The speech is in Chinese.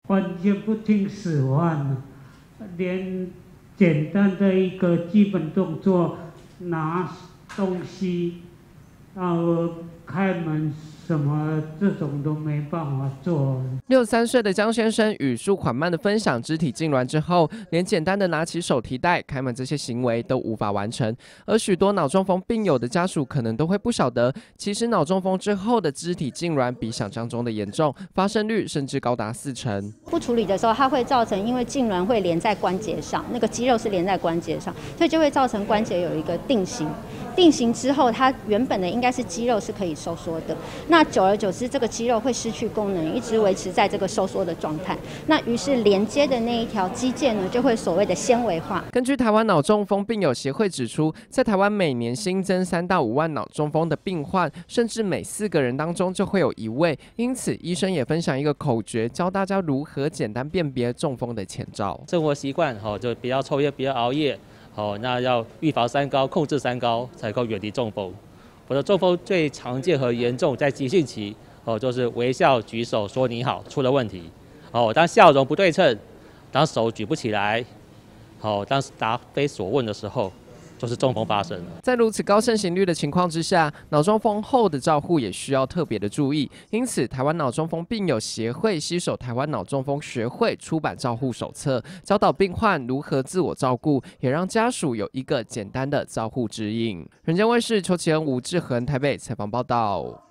完全不听使唤，连简单的一个基本动作，拿东西，开门什么这种都没办法做。 63岁的江先生语速缓慢的分享肢体痉挛之后，连简单的拿起手提袋、开门这些行为都无法完成。而许多脑中风病友的家属可能都会不晓得，其实脑中风之后的肢体痉挛比想象中的严重，发生率甚至高达40%。 不处理的时候，它会造成因为痉挛会连在关节上，那个肌肉是连在关节上，所以就会造成关节有一个定型。定型之后，它原本的应该是肌肉是可以收缩的，那久而久之，这个肌肉会失去功能，一直维持在这个收缩的状态。那于是连接的那一条肌腱呢，就会所谓的纤维化。 根据台湾脑中风病友协会指出，在台湾每年新增3到5万脑中风的病患，甚至每4个人当中就会有1位。因此，医生也分享一个口诀，教大家如何简单辨别中风的前兆。 生活习惯就不要抽烟，不要熬夜。那要预防3高，控制3高，才够远离中风。我的中风最常见和严重在急性期，就是微笑、举手、说你好出了问题。当笑容不对称，当手举不起来，当答非所问的时候，就是中风发生了。 在如此高盛行率的情况之下，脑中风后的照护也需要特别的注意。因此，台湾脑中风病友协会携手台湾脑中风学会出版照护手册，教导病患如何自我照顾，也让家属有一个简单的照护指引。人间卫视邱启恩、吴志恒台北采访报道。